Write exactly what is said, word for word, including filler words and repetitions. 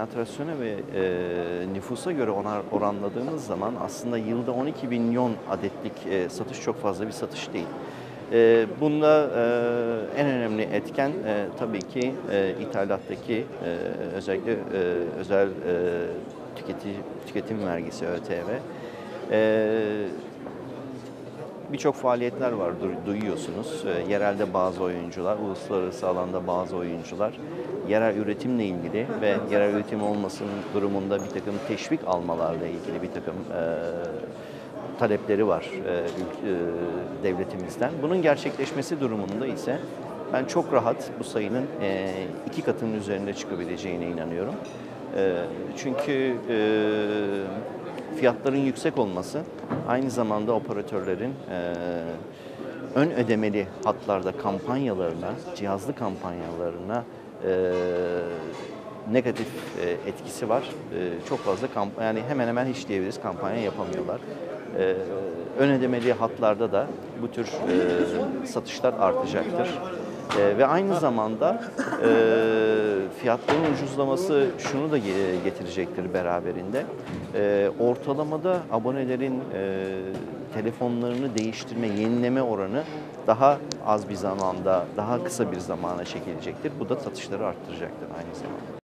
penetrasyona ve e, nüfusa göre ona oranladığımız zaman aslında yılda on iki milyon adetlik e, satış çok fazla bir satış değil. E, bunda e, en önemli etken e, tabii ki e, ithalattaki e, özellikle e, özel e, tüketici, tüketim vergisi ÖTV. E, Birçok faaliyetler var, duyuyorsunuz. E, yerelde bazı oyuncular, uluslararası alanda bazı oyuncular yerel üretimle ilgili ve yerel üretim olmasının durumunda bir takım teşvik almalarla ilgili bir takım e, talepleri var e, e, devletimizden. Bunun gerçekleşmesi durumunda ise ben çok rahat bu sayının e, iki katının üzerinde çıkabileceğine inanıyorum. E, çünkü e, fiyatların yüksek olması aynı zamanda operatörlerin e, ön ödemeli hatlarda kampanyalarına, cihazlı kampanyalarına e, negatif e, etkisi var. E, çok fazla kamp yani hemen hemen hiç diyebiliriz kampanya yapamıyorlar. E, ön ödemeli hatlarda da bu tür e, satışlar artacaktır. E, ve aynı zamanda e, fiyatların ucuzlaması şunu da getirecektir beraberinde. E, ortalamada abonelerin e, telefonlarını değiştirme, yenileme oranı daha az bir zamanda, daha kısa bir zamana çekilecektir. Bu da satışları arttıracaktır aynı zamanda.